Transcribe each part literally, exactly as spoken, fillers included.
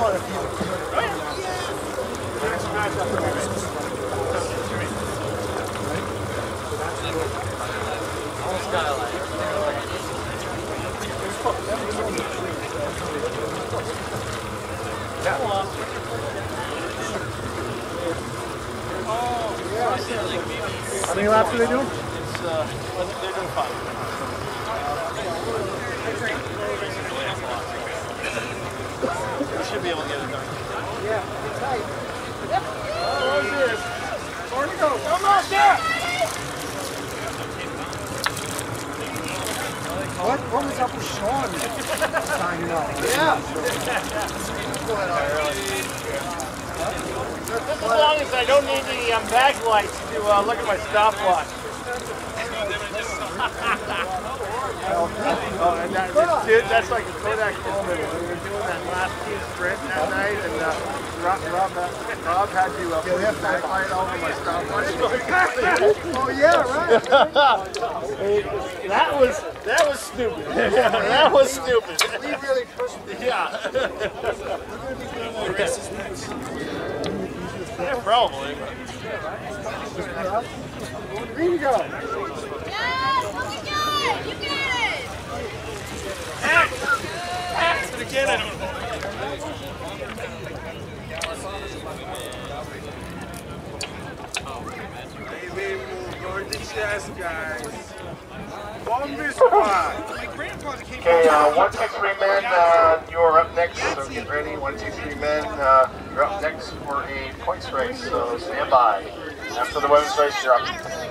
want to feel it. Skyline. Yeah. How many laps are they doing? It's, uh, they're doing five. We should be able to get it done. Yeah, it's tight. Yep. Oh, there it is. Where to go? Come on, there! What, what was up with Sean signing up? Yeah. Just as long as I don't need the um, back lights to uh, look at my stopwatch. Oh, and that, dude, that's like a Kodak moment. We were doing that last team sprint that night, and uh, Rob, Rob, Rob had to uh, put his backlight over my stopwatch. Oh yeah, right. That was that was stupid. That was stupid. We really pushed it. Yeah. Yeah, probably. Here you go. Yes, looking good. You get it. Again, I don't know. Yes, guys. Bombi squad. Okay, uh, one, two, three men, uh, you're up next, so get ready. One, two, three men, uh, you're up next for a points race, so stand by. After the women's race, you're up.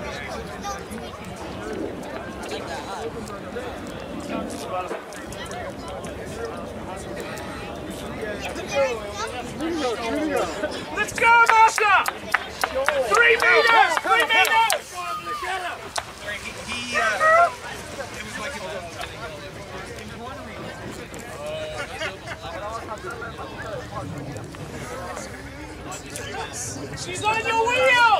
Let's go, Masha! Three meters! Three meters! He, uh, it was like She's on your wheel!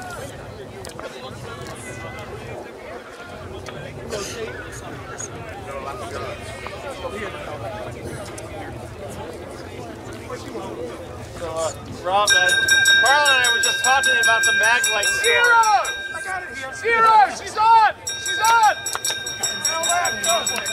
So, uh, Rob, uh, Carl and I were just talking about the mag light story. Zero! I got it here. Zero! She's on! She's on! Now left, go.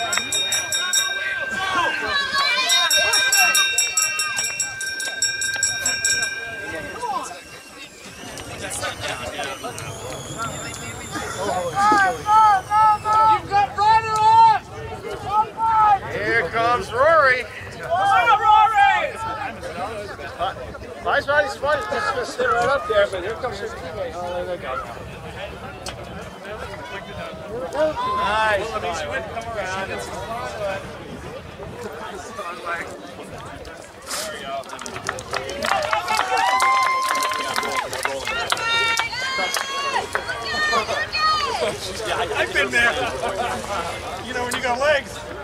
You've got Ryder on! Here comes Rory. What's up, Rory? My body's fun. It's just going to sit right up there, but here comes his teammate. Oh, there they go. Nice. I mean, she wouldn't come around. It's fun. There we go. Yeah, I, I've been there. You know, when you got legs.